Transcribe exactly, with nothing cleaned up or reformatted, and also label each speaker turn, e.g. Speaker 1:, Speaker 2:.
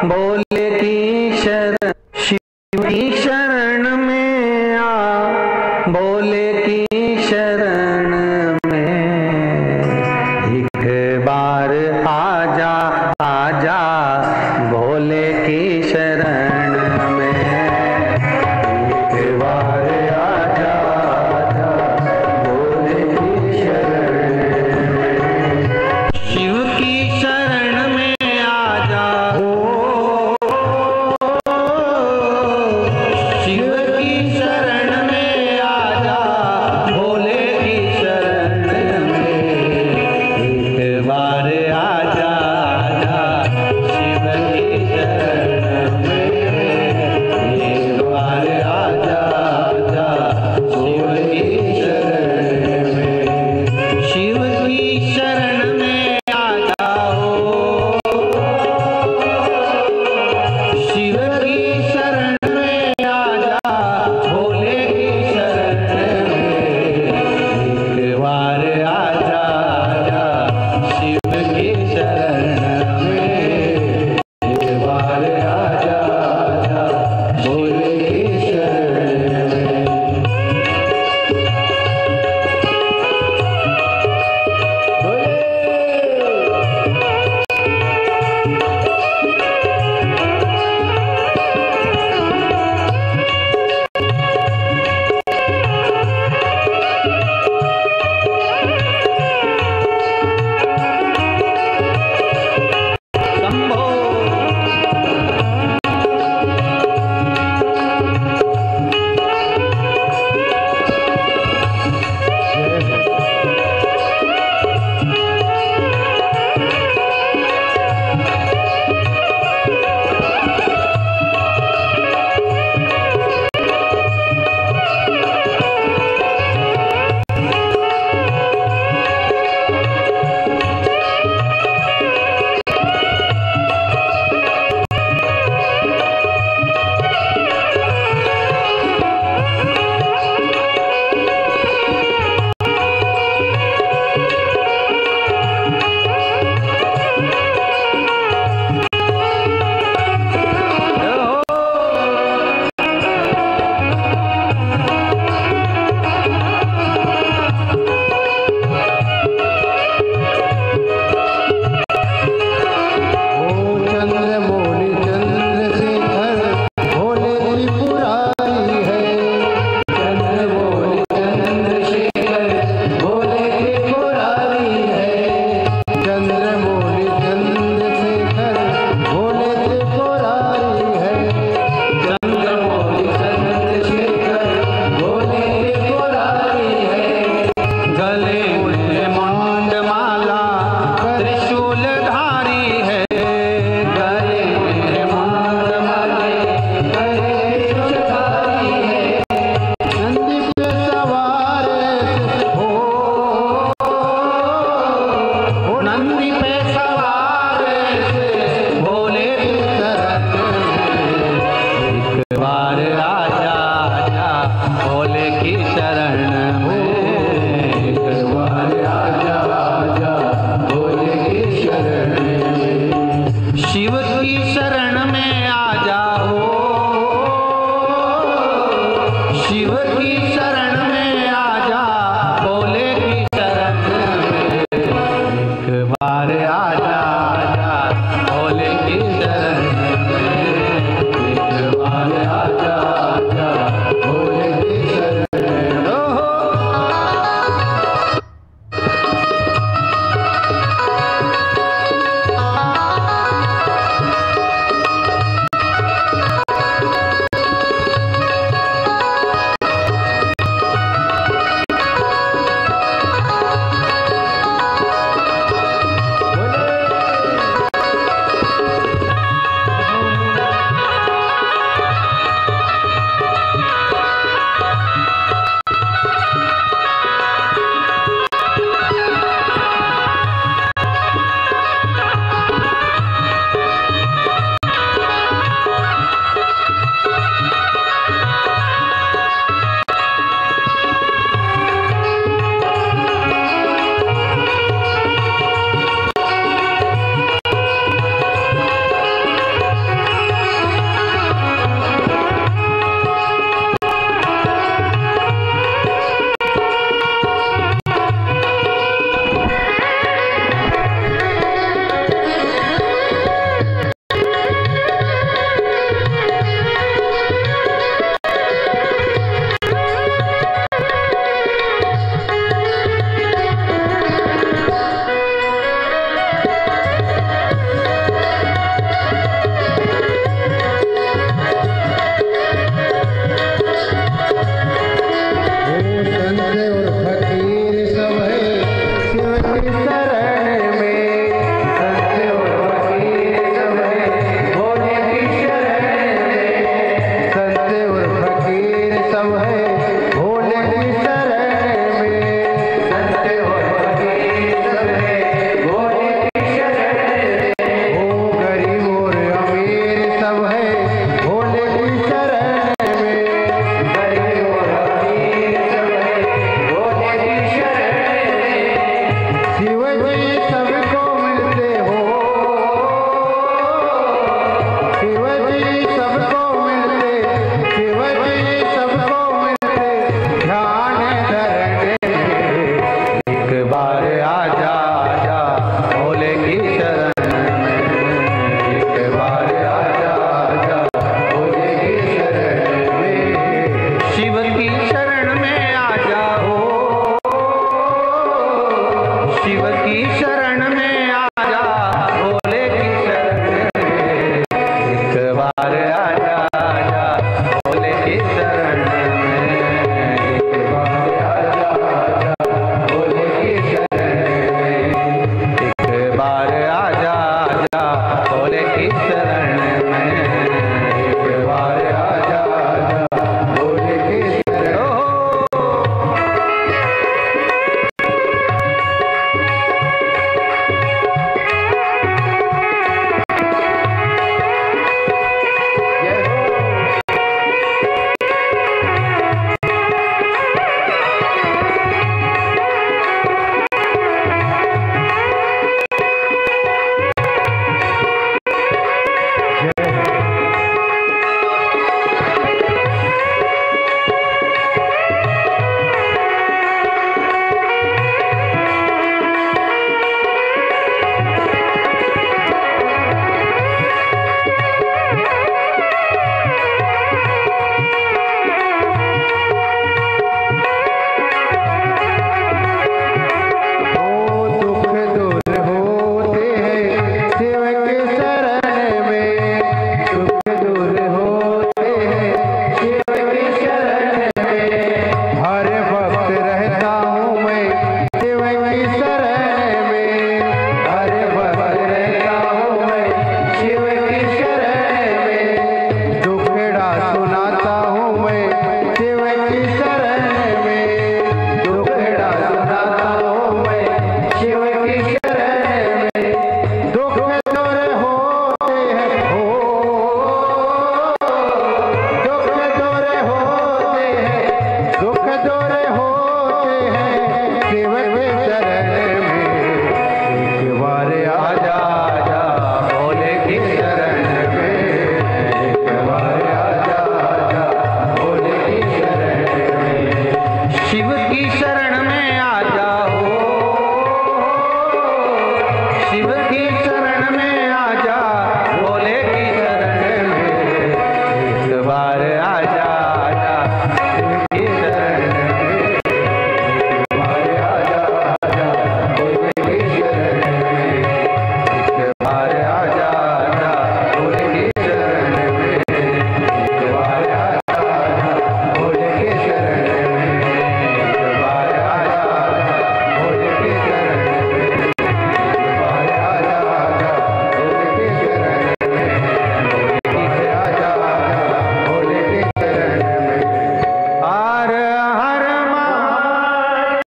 Speaker 1: भोले की शरण, शिव की शरण में आ, भोले की शरण में एक बार आजा, आजा भोले की शरण में, एक बार आजा, आजा भोले की शरण में, शिव की शरण में आजा, शिव की शरण में आजा, भोले की शरण में एक बार आजा, आजा शिव की शरण में, एक बार आजा, आजा शिव की शरण में, शिव की शरण में आजा हो, शिव की शरण में आजा, भोले की शरण में एक बार आजा, आजा शिव की शरण में, एक बार आजा, आजा भोले की शरण में। शंभो नंदी पे सवार भोले की शरण में, एक बार आजा, आजा भोले की शरण में, एक बार आजा, आजा भोले की शरण में, शिव की शरण में